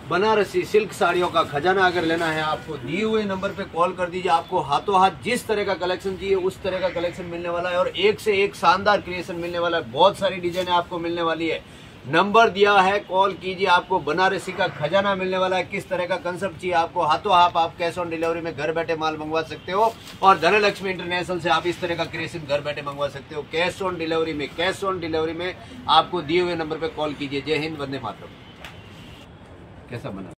Banarasi silk साड़ियों का खजाना अगर लेना है आपको, दिए हुए नंबर पे कॉल कर दीजिए। आपको हाथों हाथ जिस तरह का कलेक्शन चाहिए उस तरह का कलेक्शन मिलने वाला है और एक से एक शानदार क्रिएशन मिलने वाला है। बहुत सारी डिजाइन आपको मिलने वाली है। नंबर दिया है, कॉल कीजिए, आपको बनारसी का खजाना मिलने वाला है। किस तरह का कंसेप्ट चाहिए आपको, हाथों हाथ आप कैश ऑन डिलीवरी में घर बैठे माल मंगवा सकते हो और धनलक्ष्मी इंटरनेशनल से आप इस तरह का क्रिएशन घर बैठे मंगवा सकते हो कैश ऑन डिलीवरी में आपको दिए हुए नंबर पे कॉल कीजिए। जय हिंद, वंदे मातरम। कैसा बना?